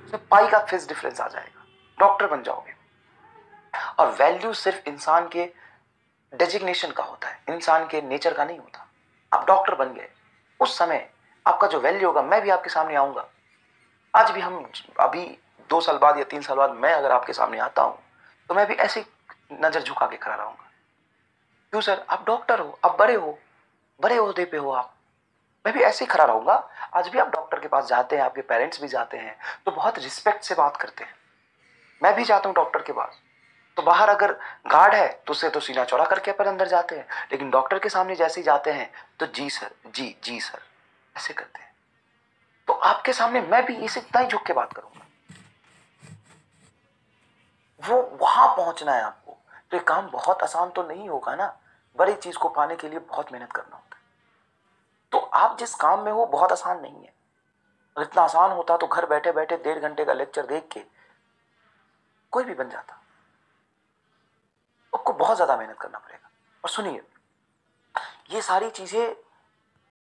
उसमें पाई का phase difference आ जाएगा, डॉक्टर बन जाओगे। और वैल्यू सिर्फ इंसान के डेजिग्नेशन का होता है, इंसान के नेचर का नहीं होता। आप डॉक्टर बन गए, उस समय आपका जो वैल्यू होगा, मैं भी आपके सामने आऊंगा। आज भी हम अभी 2 साल बाद या 3 साल बाद मैं अगर आपके सामने आता हूं तो मैं भी ऐसे नजर झुका के खड़ा रहूंगा। क्यों सर? आप डॉक्टर हो, आप बड़े हो, बड़े ओहदे पे हो आप। मैं भी ऐसे ही खड़ा रहूंगा। आज भी आप डॉक्टर के पास जाते हैं, आपके पेरेंट्स भी जाते हैं तो बहुत रिस्पेक्ट से बात करते हैं। मैं भी जाता हूं डॉक्टर के पास, तो बाहर अगर गार्ड है तो उससे तो सीना चौड़ा करके अपन अंदर जाते हैं, लेकिन डॉक्टर के सामने जैसे ही जाते हैं तो जी सर, जी जी सर, ऐसे करते हैं। तो आपके सामने मैं भी इसे इतना ही झुक के बात करूंगा। वो वहां पहुंचना है आपको, तो ये काम बहुत आसान तो नहीं होगा ना। बड़ी चीज को पाने के लिए बहुत मेहनत करना होता है। तो आप जिस काम में हो बहुत आसान नहीं है। अगर इतना आसान होता तो घर बैठे बैठे 1.5 घंटे का लेक्चर देख के कोई भी बन जाता। आपको बहुत ज्यादा मेहनत करना पड़ेगा। और सुनिए, ये सारी चीजें